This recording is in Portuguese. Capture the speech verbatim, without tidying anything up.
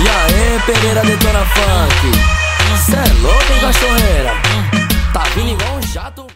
E aí, Pereira Detona Funk, cê é louco, hein,